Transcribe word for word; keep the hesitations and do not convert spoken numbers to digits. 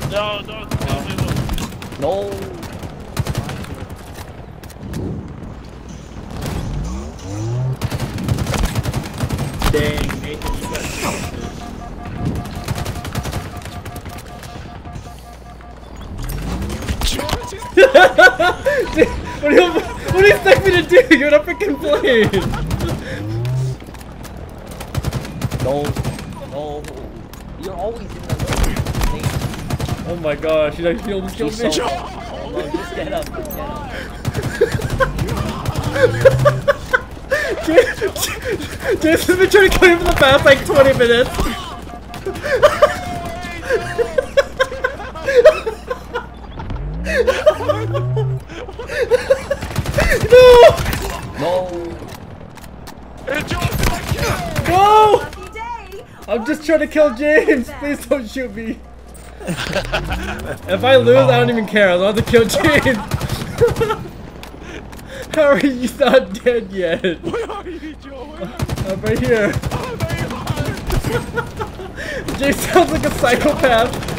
No, no, no. Dang, Nathan, you got Dude, what do you what do you expect me to do? You're in a freaking plane. No, no. You're always in the way. Oh my gosh, you like almost killed me. So, oh, no, just get up, just get up. Jason's been trying to kill you for the past like twenty minutes. No! No! No! I'm just trying to kill James. Please don't shoot me. If I lose, I don't even care. I want to kill James. How are you not dead yet? Where are you, Joe? I'm right here. Oh, there you are. James sounds like a psychopath.